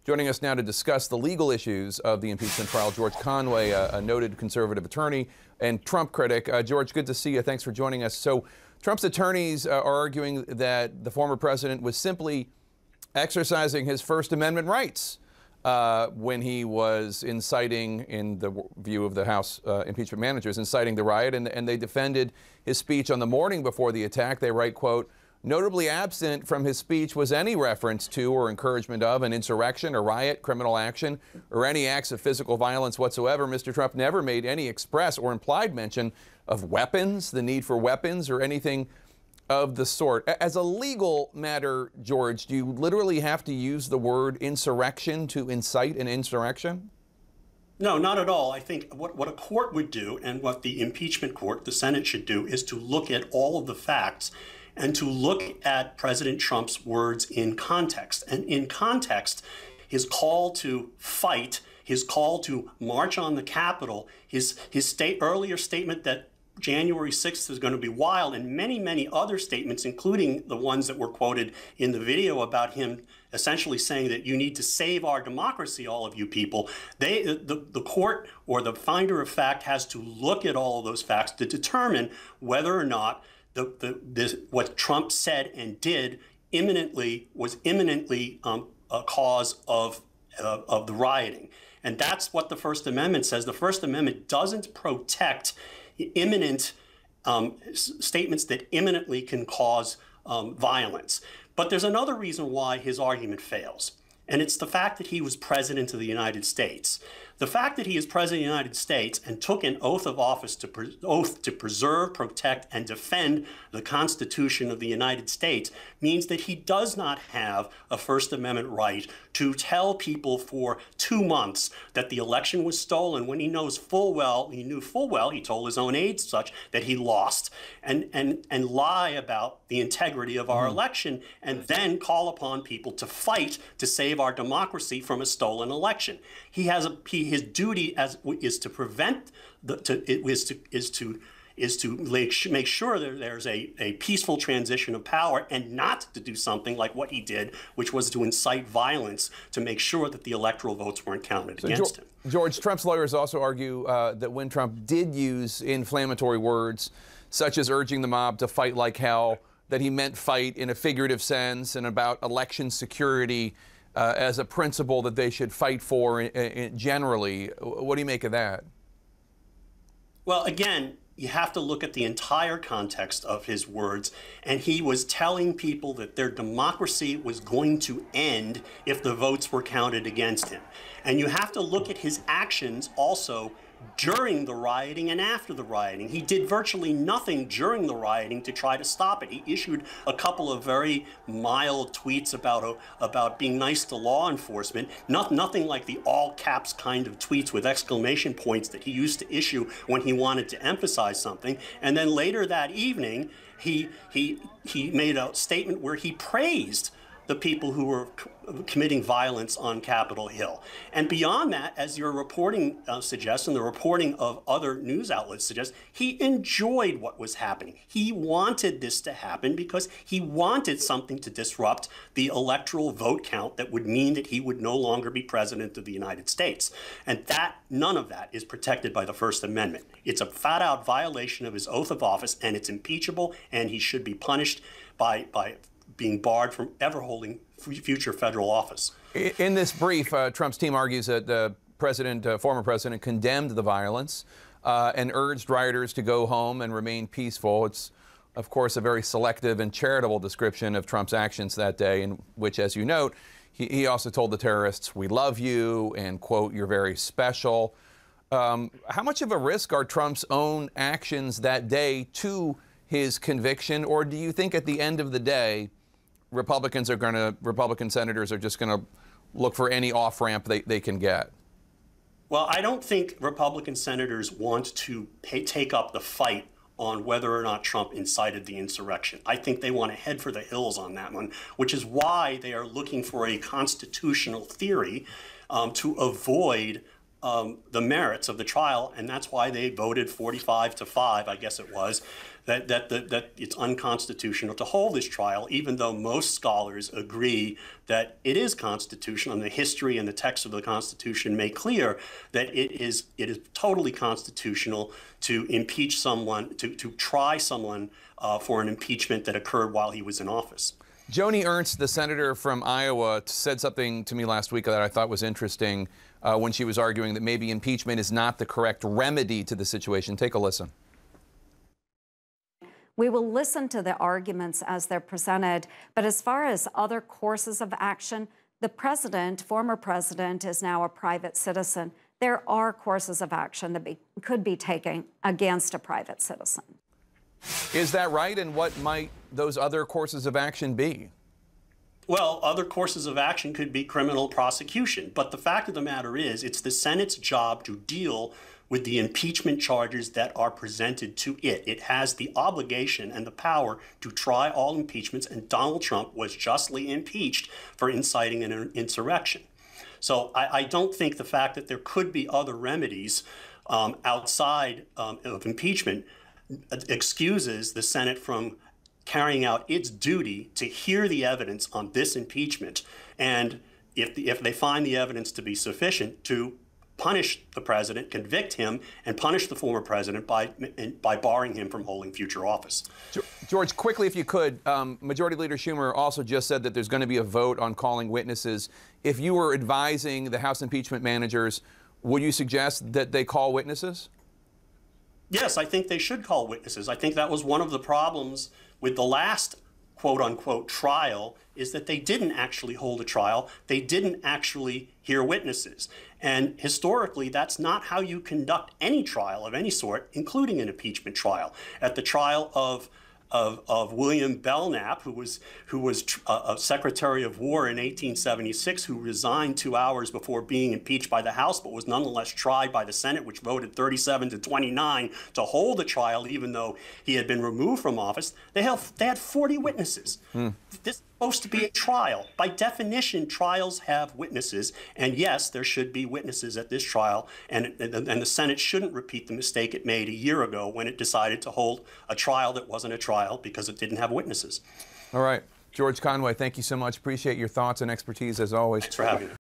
Joining us now to discuss the legal issues of the impeachment trial, George Conway, a noted conservative attorney and Trump critic. George, good to see you. Thanks for joining us. So Trump's attorneys are arguing that the former president was simply exercising his First Amendment rights when he was inciting, in the view of the House impeachment managers, inciting the riot, and they defended his speech on the morning before the attack. They write, quote, "Notably absent from his speech was any reference to or encouragement of an insurrection, a riot, criminal action, or any acts of physical violence whatsoever. Mr. Trump never made any express or implied mention of weapons, the need for weapons, or anything of the sort." As a legal matter, George, do you literally have to use the word insurrection to incite an insurrection? No, not at all. I think what a court would do, and what the impeachment court, the Senate, should do, is to look at all of the facts and to look at President Trump's words in context. And in context, his call to fight, his call to march on the Capitol, his earlier statement that January 6th is going to be wild, and many, many other statements, including the ones that were quoted in the video about him essentially saying that you need to save our democracy, all of you people. The court, or the finder of fact, has to look at all of those facts to determine whether or not what Trump said and did was imminently a cause of the rioting. And that's what the First Amendment says. The First Amendment doesn't protect imminent statements that imminently can cause violence. But there's another reason why his argument fails, and it's the fact that he was president of the United States. The fact that he is president of the United States and took an oath of office to preserve, protect, and defend the Constitution of the United States means that he does not have a First Amendment right to tell people for 2 months that the election was stolen when he knew full well, he told his own aides such, that he lost, and lie about the integrity of our election, and then call upon people to fight to save our democracy from a stolen election. His duty is to prevent is to make sure that there's a peaceful transition of power, and not to do something like what he did, which was to incite violence to make sure that the electoral votes weren't counted against him. George, Trump's lawyers also argue that when Trump did use inflammatory words, such as urging the mob to fight like hell, that he meant fight in a figurative sense, and about election security as a principle that they should fight for generally. What do you make of that? Well, again, you have to look at the entire context of his words, and he was telling people that their democracy was going to end if the votes were counted against him. And you have to look at his actions also during the rioting and after the rioting. He did virtually nothing during the rioting to try to stop it. He issued a couple of very mild tweets about being nice to law enforcement, nothing like the all caps kind of tweets with exclamation points that he used to issue when he wanted to emphasize something. And then later that evening, he made a statement where he praised the people who were committing violence on Capitol Hill. And beyond that, as your reporting suggests, and the reporting of other news outlets suggests, he enjoyed what was happening. He wanted this to happen because he wanted something to disrupt the electoral vote count that would mean that he would no longer be president of the United States. And none of that is protected by the First Amendment. It's a flat-out violation of his oath of office, and it's impeachable, and he should be punished by being barred from ever holding future federal office. In this brief, Trump's team argues that the former president, condemned the violence and urged rioters to go home and remain peaceful. It's, of course, a very selective and charitable description of Trump's actions that day, in which, as you note, he also told the terrorists, "We love you," and, quote, "You're very special." How much of a risk are Trump's own actions that day to his conviction, or do you think at the end of the day, Republican senators are just going to look for any off-ramp they can get? Well, I don't think Republican senators want to take up the fight on whether or not Trump incited the insurrection. I think they want to head for the hills on that one, which is why they are looking for a constitutional theory to avoid the merits of the trial, and that's why they voted 45-5, I guess it was, that it's unconstitutional to hold this trial, even though most scholars agree that it is constitutional, and the history and the text of the Constitution make clear that it is totally constitutional to impeach someone, to try someone for an impeachment that occurred while he was in office. Joni Ernst, the senator from Iowa, said something to me last week that I thought was interesting when she was arguing that maybe impeachment is not the correct remedy to the situation. Take a listen. We will listen to the arguments as they're presented, but as far as other courses of action, the president, former president, is now a private citizen. There are courses of action that could be taken against a private citizen. Is that right? And what might those other courses of action be? Well, other courses of action could be criminal prosecution. But the fact of the matter is, it's the Senate's job to deal with the impeachment charges that are presented to it. It has the obligation and the power to try all impeachments, and Donald Trump was justly impeached for inciting an insurrection. So I don't think the fact that there could be other remedies outside of impeachment excuses the Senate from carrying out its duty to hear the evidence on this impeachment, and if they find the evidence to be sufficient, to punish the president, convict him, and punish the former president by barring him from holding future office. George, quickly, if you could, Majority Leader Schumer also just said that there's going to be a vote on calling witnesses. If you were advising the House impeachment managers, would you suggest that they call witnesses? Yes, I think they should call witnesses. I think that was one of the problems with the last quote-unquote trial, is that they didn't actually hold a trial. They didn't actually hear witnesses. And historically, that's not how you conduct any trial of any sort, including an impeachment trial. At the trial of William Belknap, who was a Secretary of War in 1876, who resigned 2 hours before being impeached by the House, but was nonetheless tried by the Senate, which voted 37-29 to hold the trial, even though he had been removed from office. They had 40 witnesses. This is supposed to be a trial. By definition, trials have witnesses, and yes, there should be witnesses at this trial, and the Senate shouldn't repeat the mistake it made a year ago when it decided to hold a trial that wasn't a trial because it didn't have witnesses. All right. George Conway, thank you so much. Appreciate your thoughts and expertise as always. Thanks for having me.